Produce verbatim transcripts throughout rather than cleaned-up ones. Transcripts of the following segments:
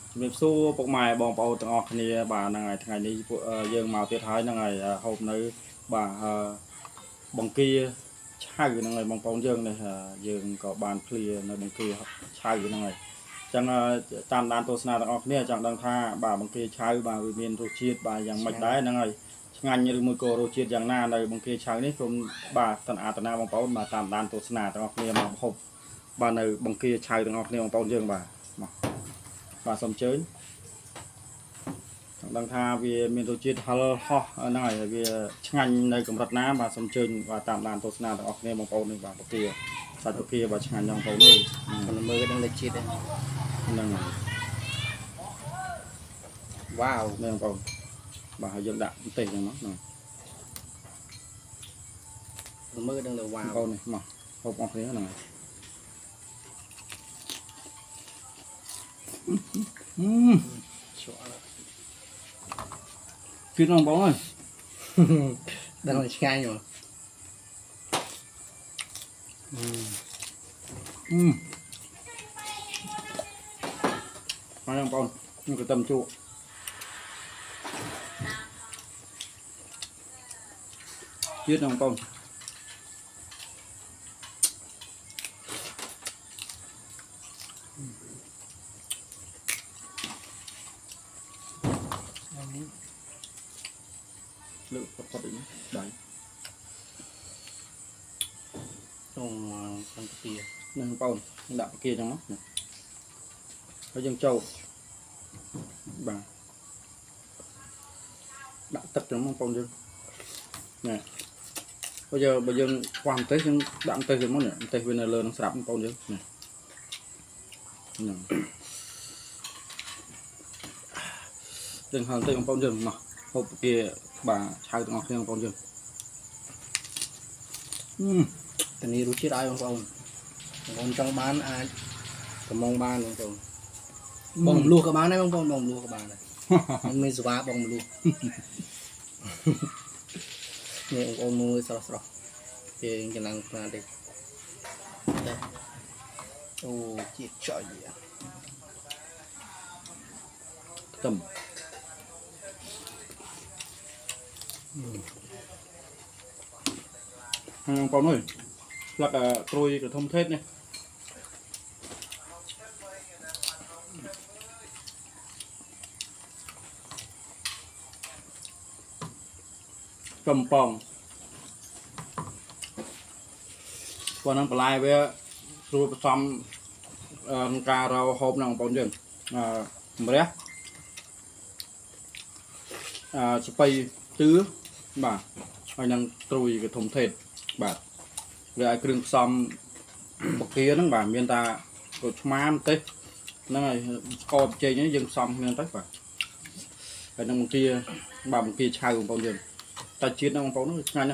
việc xu bọc mài bong bầu từng ngọc này bà là ngày ngày đi dương màu tiết thái là ngày hôm nay bà bằng kia hai người ngày bong bầu dương này dương có bàn clear nơi bằng kia hai người ngày chẳng tam đan tô na từng ngọc này chẳng đang tha bà bằng kia trái bà vì miền ruột chiết bà dạng mạch đáy là ngày ngành như một cô ruột chiết dạng na này bằng kia trái này cùng bà tận à tận na bong bầu bà tam đan tô na từng ngọc này mà hộp bà này bằng kia trái từng ngọc này bong bầu dương bà bà xong chơi đang tha vì miền tổ chức halo ho này vì ngành này cũng rất ná và xong chơi và tạm đàn tốt nào ở nghe một câu này và một kia và một kia và ngành trong câu nơi còn mưa đang lấy chết đấy nên wow nên câu bà hãy dựng đạn tệ cho nó này mưa đang là wow câu này mà hộp ngọc thế này Phía lòng bóng rồi đang là sky rồi hai lòng bóng nhưng cái tầm trụ chiết lòng bóng lượng Phật Phật đấy đấy trong con kia nên bông đạo kia trong mắt này có dân châu bà đã tập trong mong bông dương nè bây giờ bây giờ quan tới nhưng đạm tới cái món này tới bên này lớn nó sạp bông dương nè đừng hàng tới bông dương mà hộp kia bà hai tụi ngọc thêm con chưa tình yêu chết ai không con con trong bán ai cầm mong ban không con bông lúa các bạn này không con bông lúa các bạn này ông mới xóa bông lúa nè ông mua sao sao thì cái năng là đi ô chết trời gì à tầm hàng con ơi là cả trôi cái thông thết này cầm pòng còn năng lại với rồi xong cà rau hộp năng bông rừng à mới à spray tứ bà ai năng trôi cái thông thết bà rồi ai kêu xong một kia nó bà miền ta rồi mám tết nó này coi chơi nhá dừng xong miền tết bà cái năng kia bà một kia chai của bao nhiêu ta chiến nó không nó ngay nha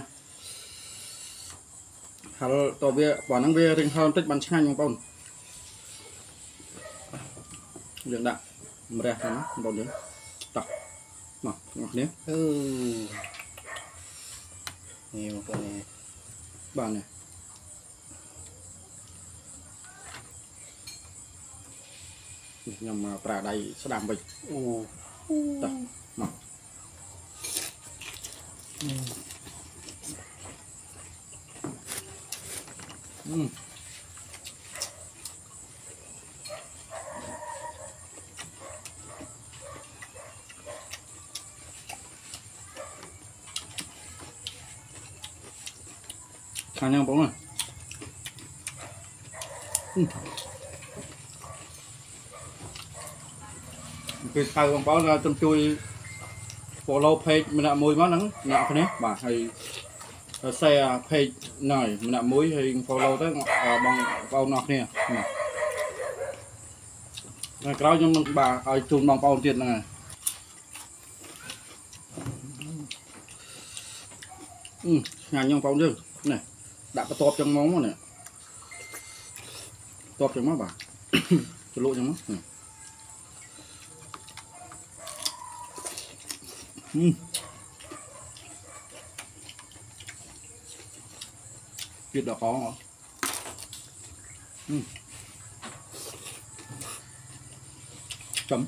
hà tao bia quả năng bia thì hơn tết bắn ngay không bao dừng đạn mà ra nó bao nhiêu tập mà ngọt nhé ừ nhiều con này bà này nhằm mà trả đầy sẽ đảm bệnh ồ tập mà ừ. Khả năng bóng này ừ. Cái thầy bóng báo ra tâm chui follow page mình đã mùi máu nắng nọ cái này bà hay xe page này mình đã muối hay follow tới bằng bao nọ nè này cái đó nhưng bà ai chun bằng bao tiền này ừ ngàn nhông bao nhiêu này đã có top trong móng này top trong mắt bà cho lộ trong mắt này ừ. Chuyện đó khó hả? Ừ. chấm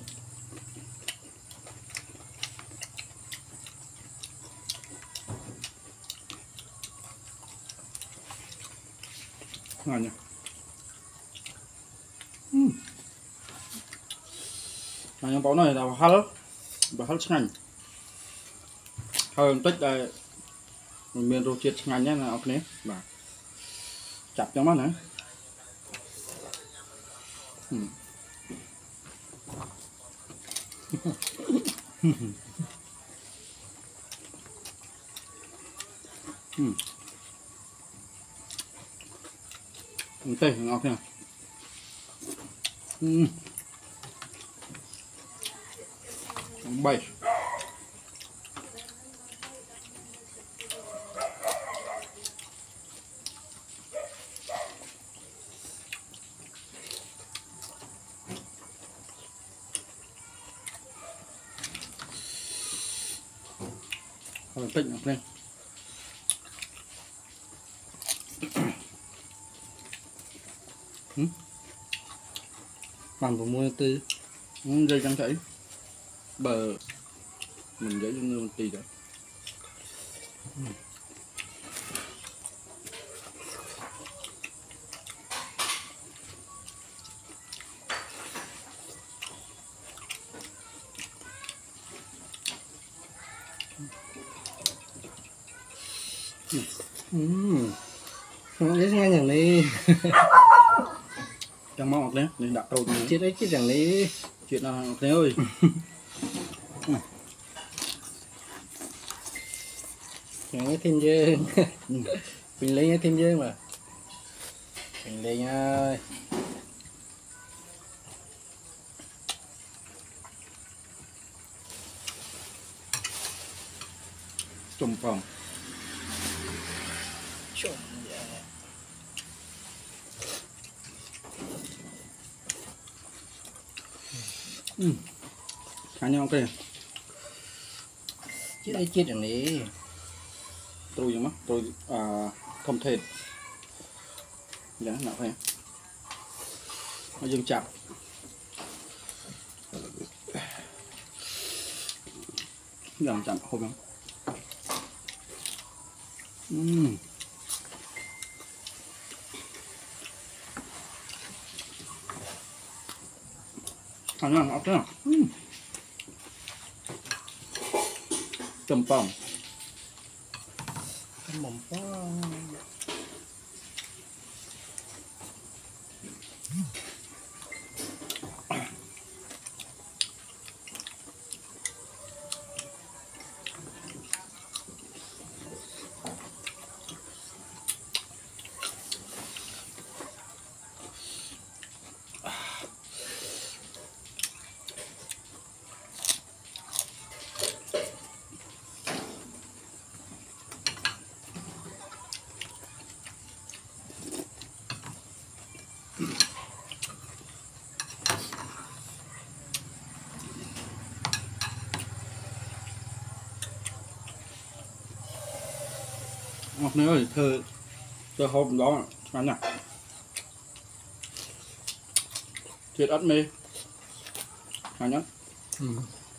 ngon nhỉ. Uhm. Yang bau này là hal và hal ngành hơn tích đây miền rô chiết ngành nhé là ok nè và chặt trong mắt nữa. Uhm. Uhm. Tê ngọt nè. Uhm. Bay rồi tịnh ngọt lên. Làm của mua tư Dây trắng chảy bờ mình dễ cho người tì đấy. Ừm. Không biết nghe nhàng đi. Trong mong ngọt lên nên đặt trâu Chết đấy chết chẳng đi. chuyện là ngọt lên ơi. Nghe thêm dương. Mình lấy nghe thêm dương mà. Mình lấy ơi. Trùng phòng Trộm ừ. Khá nhau ok chết đấy chết chẳng đi. tôi giống mắt tôi à, không thịt giá nào thế nó dừng chặt dừng chặt không lắm. Uhm. Ăn ngon ngọt thế. Uhm. Chấm phòng Mỏng quá. ngọt nữa ơi thơ thơ hôm đó ăn nè thiệt ớt mê ăn nhá. Ừ.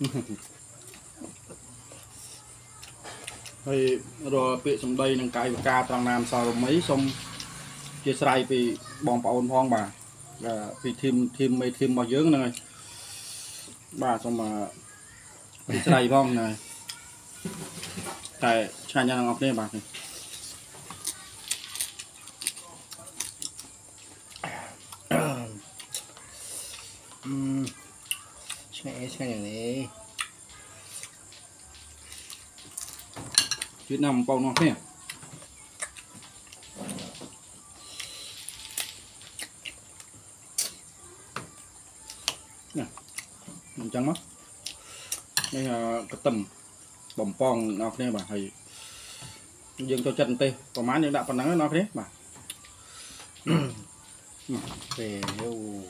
Thì rồi bị trong đây nâng cái ca trong nam sau mấy xong chia sài vì bong bóng phong bà vì thêm thêm mấy thêm bao dưỡng này bà xong mà chia sài phong này tại cha nhà ngọc đây bà này. Ừm. Nghe nghe nhàng đi. Việt Nam bông nó thế nè mình trắng mắt đây là cái tầm bồng pong nó thế bà thầy dương cho chân tê có má những đạo phần nắng nó thế bà Về yêu.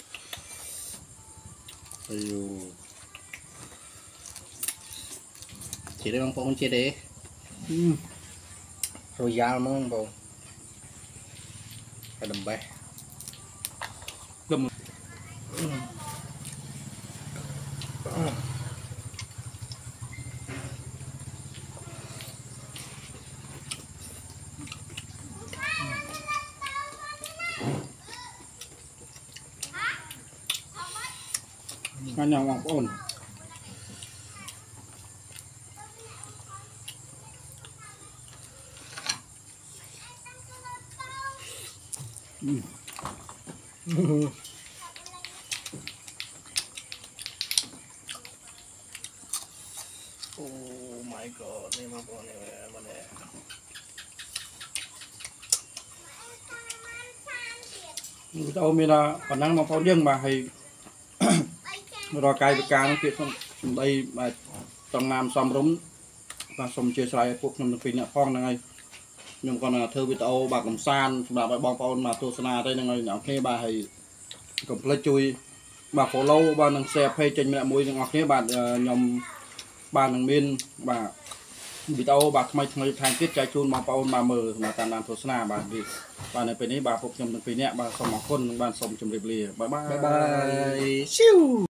Yêu. Chỉ đây bằng phong chia đấy. ừ. Rồi dao mong bông. Cái đầm bé. Đâm งานยังบองปอนอืมโอ้ my god นี่มาปอนเนี่ยมาเนี่ย tao mới là bản năng mà phao dương mà hay rồi cài với cá nó chuyện xong đây mà trong nam xóm rúng và xong chia sẻ cuộc năm pin phong này nhưng còn là thơ với tao bà cầm san bà bà bong phao mà tôi sana đây này nào khi bà hay cầm plei chui bà phổ lâu bà năng xe phay trên mẹ môi ngọc thế bà nhom bà năng miên bà bị tao bà thay thay thay tiết trái chun mà phao mà mờ mà tàn đàn tôi sana bà đi bà này bênนี้bà phục nhom pin nè bà xong một con bà xong chùm đẹp lìa bye bye bye bye siêu